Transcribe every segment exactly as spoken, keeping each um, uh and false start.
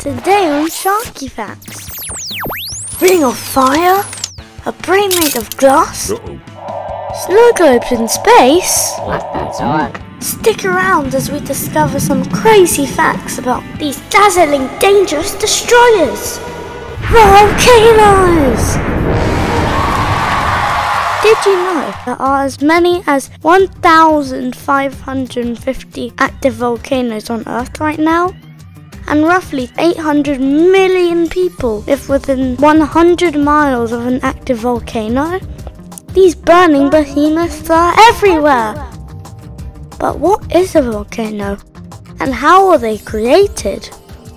Today on Sharky Facts. Ring of fire? A brain made of glass? Uh-oh. Snow globes in space? Stick around as we discover some crazy facts about these dazzling, dangerous destroyers. Volcanoes! Did you know there are as many as one thousand five hundred fifty active volcanoes on Earth right now? And roughly eight hundred million people live within one hundred miles of an active volcano? These burning behemoths are everywhere! But what is a volcano? And how are they created?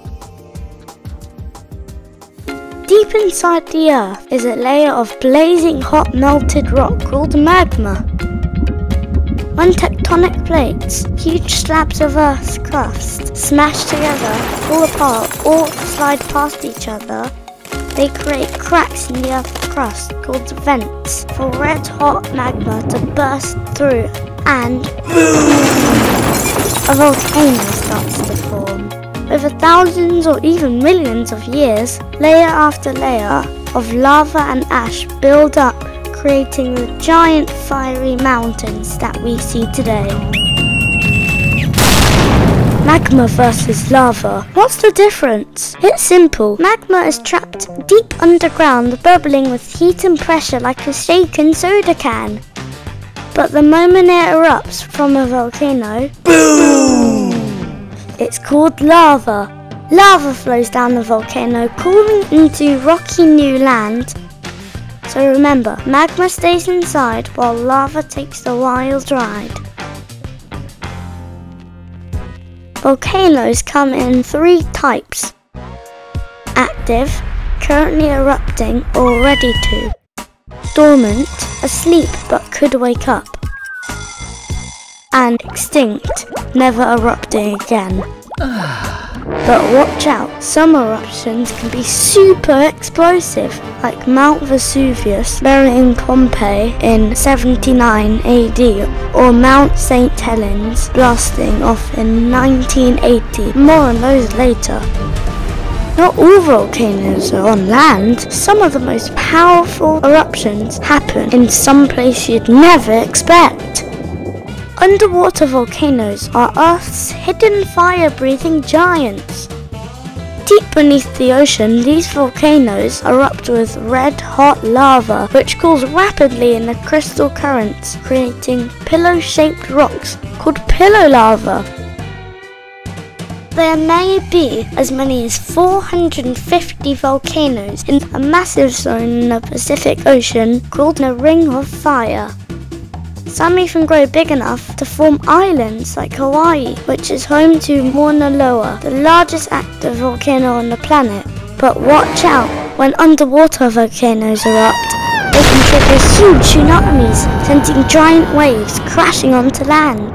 Deep inside the Earth is a layer of blazing hot melted rock called magma. When tectonic plates, huge slabs of Earth's crust, smash together, fall apart or slide past each other, they create cracks in the Earth's crust called vents for red hot magma to burst through and a volcano starts to form. Over thousands or even millions of years, layer after layer of lava and ash build up, creating the giant fiery mountains that we see today. Magma versus lava. What's the difference? It's simple. Magma is trapped deep underground, bubbling with heat and pressure like a shaken soda can. But the moment it erupts from a volcano, boom! It's called lava. Lava flows down the volcano, cooling into rocky new land. So remember, magma stays inside while lava takes the wild ride. Volcanoes come in three types: active, currently erupting or ready to; dormant, asleep but could wake up; and extinct, never erupting again. But watch out, some eruptions can be super explosive, like Mount Vesuvius burying Pompeii in seventy-nine A D, or Mount Saint Helens blasting off in nineteen eighty. More on those later. Not all volcanoes are on land. Some of the most powerful eruptions happen in some place you'd never expect. Underwater volcanoes are Earth's hidden fire-breathing giants. Deep beneath the ocean, these volcanoes erupt with red-hot lava, which cools rapidly in the crystal currents, creating pillow-shaped rocks called pillow lava. There may be as many as four hundred fifty volcanoes in a massive zone in the Pacific Ocean called a ring of fire. Some even grow big enough to form islands like Hawaii, which is home to Mauna Loa, the largest active volcano on the planet. But watch out, when underwater volcanoes erupt, they can trigger huge tsunamis, sending giant waves crashing onto land.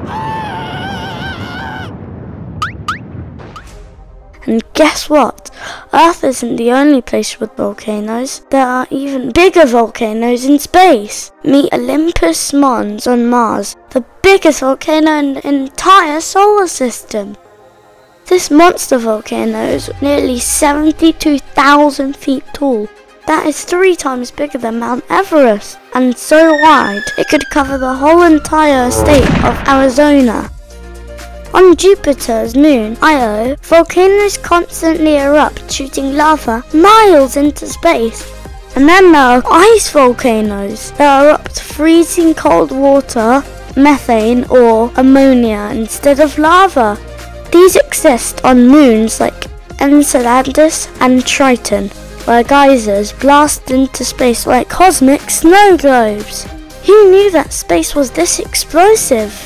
And guess what? Earth isn't the only place with volcanoes. There are even bigger volcanoes in space. Meet Olympus Mons on Mars, the biggest volcano in the entire solar system. This monster volcano is nearly seventy-two thousand feet tall. That is three times bigger than Mount Everest, and so wide it could cover the whole entire state of Arizona. On Jupiter's moon, Io, volcanoes constantly erupt, shooting lava miles into space. And then there are ice volcanoes that erupt freezing cold water, methane or ammonia instead of lava. These exist on moons like Enceladus and Triton, where geysers blast into space like cosmic snow globes. Who knew that space was this explosive?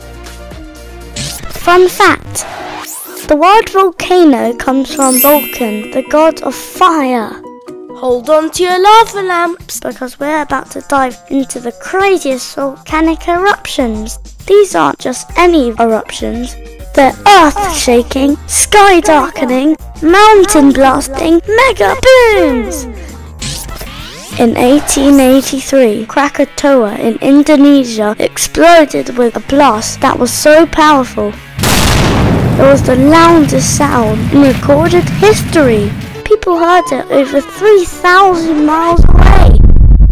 Fun fact, the word volcano comes from Vulcan, the god of fire. Hold on to your lava lamps, because we're about to dive into the craziest volcanic eruptions. These aren't just any eruptions, they're earth-shaking, sky-darkening, mountain-blasting mega booms! In eighteen eighty-three, Krakatoa in Indonesia exploded with a blast that was so powerful It was the loudest sound in recorded history. People heard it over three thousand miles away.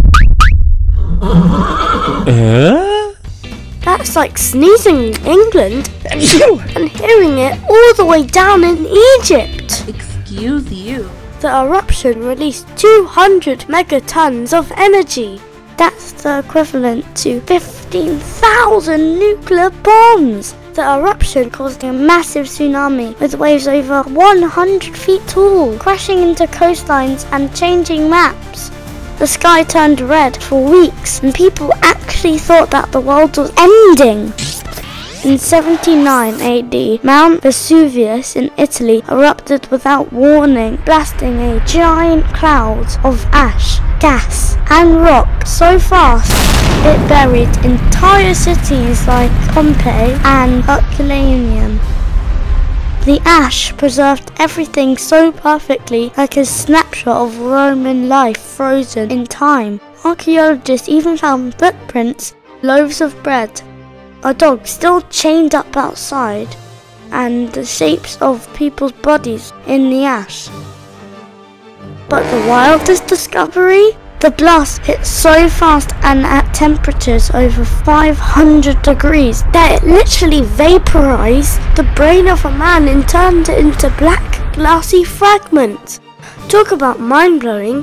Uh? That's like sneezing in England and hearing it all the way down in Egypt. Excuse you. The eruption released two hundred megatons of energy. That's the equivalent to fifteen thousand nuclear bombs. The eruption caused a massive tsunami with waves over one hundred feet tall, crashing into coastlines and changing maps. The sky turned red for weeks and people actually thought that the world was ending. In seventy-nine A D, Mount Vesuvius in Italy erupted without warning, blasting a giant cloud of ash, gas and rock so fast it buried entire cities like Pompeii and Herculaneum. The ash preserved everything so perfectly, like a snapshot of Roman life frozen in time. Archaeologists even found footprints, loaves of bread, a dog still chained up outside, and the shapes of people's bodies in the ash. But the wildest discovery? The blast hit so fast and at temperatures over five hundred degrees that it literally vaporized the brain of a man and turned it into black, glassy fragments. Talk about mind-blowing.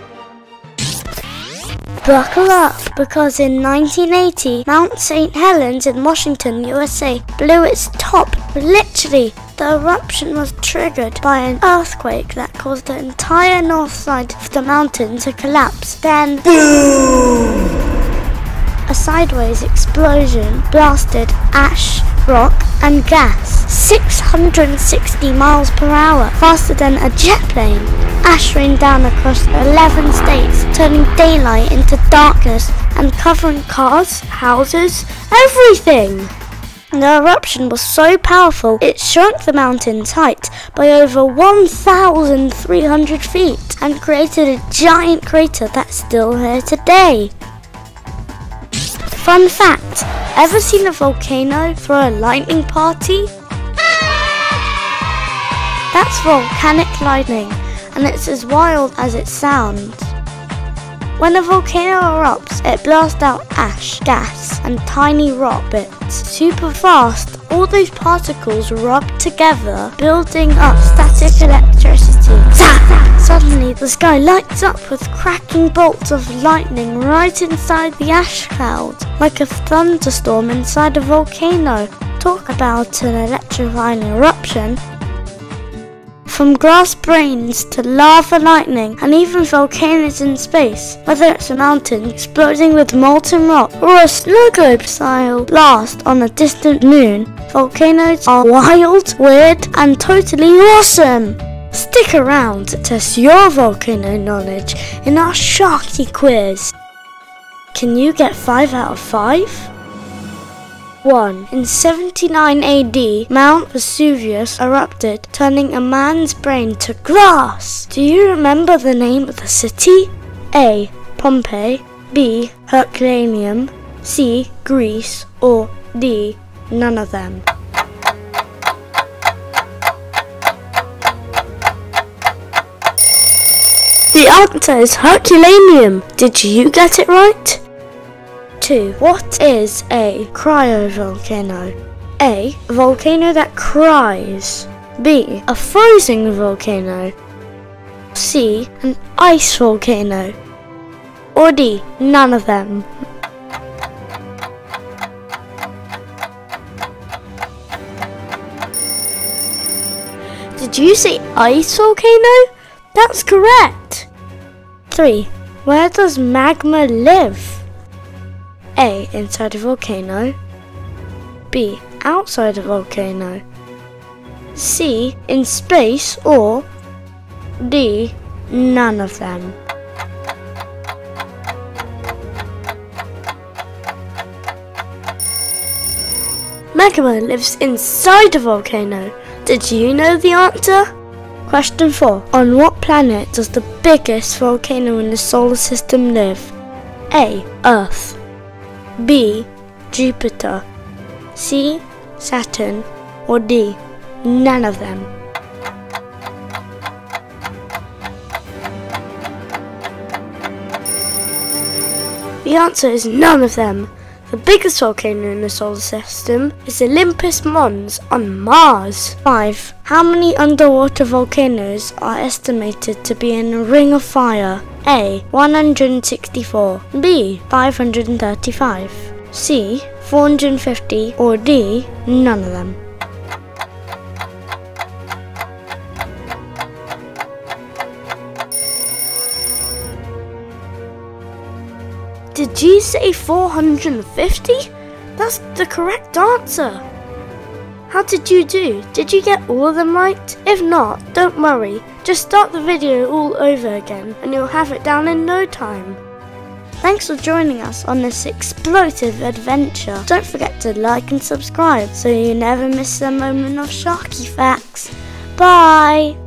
Buckle up, because in nineteen eighty, Mount Saint Helens in Washington, U S A blew its top. Literally, the eruption was triggered by an earthquake that caused the entire north side of the mountain to collapse. Then, boom! A sideways explosion blasted ash, rock and gas six hundred sixty miles per hour, faster than a jet plane. Ash rained down across eleven states, turning daylight into darkness and covering cars, houses, everything. The eruption was so powerful, it shrunk the mountain's height by over one thousand three hundred feet and created a giant crater that's still here today. Fun fact, ever seen a volcano throw a lightning party? That's volcanic lightning, and it's as wild as it sounds. When a volcano erupts, it blasts out ash, gas and tiny rock bits super fast. All those particles rub together, building up static electricity. Suddenly the sky lights up with cracking bolts of lightning right inside the ash cloud, like a thunderstorm inside a volcano. Talk about an electrifying eruption. From grass brains to lava lightning and even volcanoes in space, whether it's a mountain exploding with molten rock or a snow globe style blast on a distant moon, volcanoes are wild, weird and totally awesome. Stick around to test your volcano knowledge in our Sharky Quiz. Can you get five out of five? one. In seventy-nine A D, Mount Vesuvius erupted, turning a man's brain to grass. Do you remember the name of the city? A. Pompeii, B. Herculaneum, C. Greece, or D. None of them. The answer is Herculaneum. Did you get it right? two. What is a cryovolcano? A. A volcano that cries. B. A frozen volcano. C. An ice volcano. Or D. None of them. Did you say ice volcano? That's correct. three. Where does magma live? A. Inside a volcano. B. Outside a volcano. C. In space. Or D. None of them. Magma lives inside a volcano. Did you know the answer? Question four. On what planet does the biggest volcano in the solar system live? A. Earth. B. Jupiter. C. Saturn. Or D. None of them. The answer is none of them. The biggest volcano in the solar system is Olympus Mons on Mars. five. How many underwater volcanoes are estimated to be in a ring of fire? A. one hundred sixty-four, B. five hundred thirty-five, C. four hundred fifty, or D. None of them. Did you say four hundred fifty? That's the correct answer. How did you do? Did you get all of them right? If not, don't worry. Just start the video all over again and you'll have it down in no time. Thanks for joining us on this explosive adventure. Don't forget to like and subscribe so you never miss a moment of Sharky Facts. Bye!